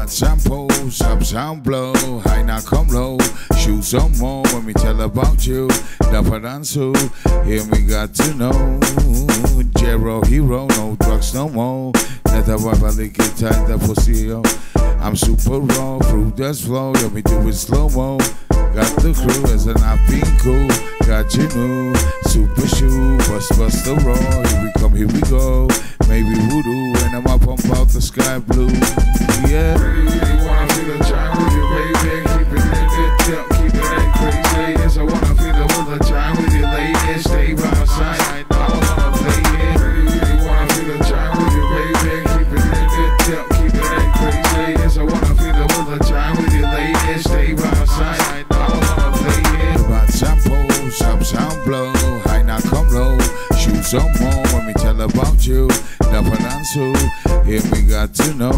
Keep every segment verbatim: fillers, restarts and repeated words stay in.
About sample, sub sound blow, high now come low. Shoot some more when we tell about you. Dapper than so, here we got to know. Jero hero, no drugs no more. Let a wife lick it tight, the pussy yo. I'm super raw, through this flow, let me do it slow mo. Got the crew as an I've been cool. Got you new, super shoe, bust bust the raw. Here we come, here we go. Maybe voodoo, and I'm up pump out the sky blue. Yeah. Really wanna feel the time with you, baby. Keep it in it, yeah, keep it in crazy. Yes, I wanna feel the all the time with you, lady. Stay by my side, I don't wanna play it. Really wanna feel the time with you, baby. Keep it in it, yeah, keep it in crazy. Yes, I wanna feel the all the time with you, lady. Stay by my side, I don't wanna play it. About sample, sub sound blow, high now come low. Shoot some more when we tell about you. Dapper than so, here we got to know.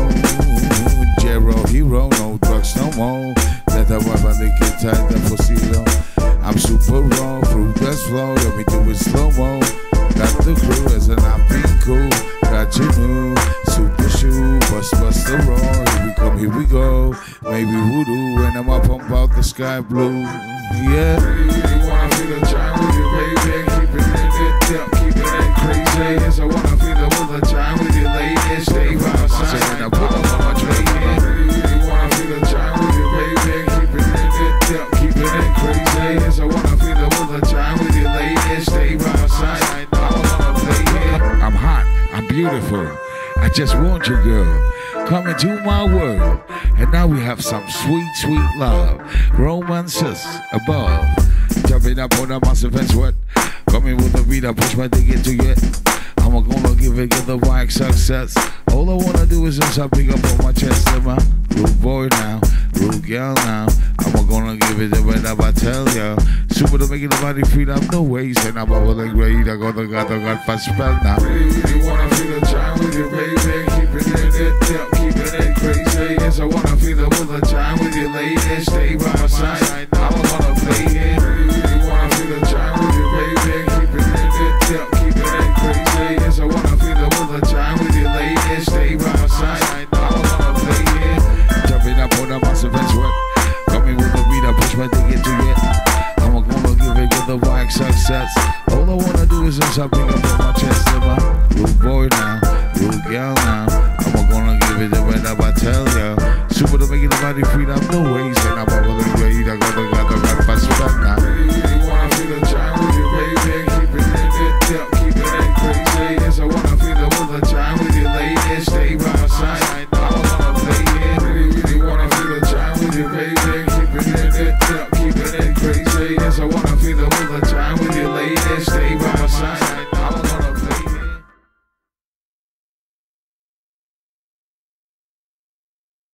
Jero hero, no drugs no more. Let a wife lick it tight, the pussy yo. I'm super raw, through this flow, let me do it slow mo. Got the crew as an I've been cool. Got you new, super shoe, bust bust the raw. Here we come, here we go. Maybe voodoo, and I'm up pump out the sky blue. Yeah. Really wanna feel the time with you, baby. Keep it in it, yeah, keep it in crazy. Yes, I wanna feel the all the time with you, lady. Stay by my side, I don't wanna play it. Really wanna feel the time with you, baby. Keep it in it, yeah, keep it in crazy. Yes, I wanna feel the all the time with you, lady. Stay by my side, I don't wanna play it. I'm hot, I'm beautiful. I just want you, girl. Come into my world. And now we have some sweet, sweet love. Romances above. Jumping up on a massive and sweat. Coming with the beat, I push my dick into it. I'm gonna give it, get the mic success. All I wanna do is just pick up on my chest. I'm a rude boy now, rude girl now. I'm gonna give it the way that I tell ya. Super to make the body feel up the waist. And I'm over the grade, I got the got the got fast spell now. Really wanna feel the time with you, baby. Keep it in it, yeah, keep it in crazy. Yes, I wanna feel the all the time with you, lady. Stay by my side, I don't wanna play it. Really wanna feel the time with you, baby. Keep it in it, yeah, keep it in crazy. Yes, I wanna feel the all the time with you, lady. Stay by my side, I don't wanna play it. Jumping up on a massive and sweat. Coming with the beat, I push my dick into it. I'm gonna give it, get the mic success. All I wanna do is just pick up on my chest. I'm a rude boy now, rude girl now. I'm gonna give it the way that I tell ya. Super to make the body feel up the waist. And I'm over the grade, I got the got the got fast spell now. Really wanna feel the time with you, baby. Keep it in it, yeah, keep it in crazy. Yes, I wanna feel the all the time with you, lady. Stay by my side, I don't wanna play it. Really, really wanna feel the time with you, baby. Keep it in it, yeah, keep it in crazy. Yes, I wanna feel the all the time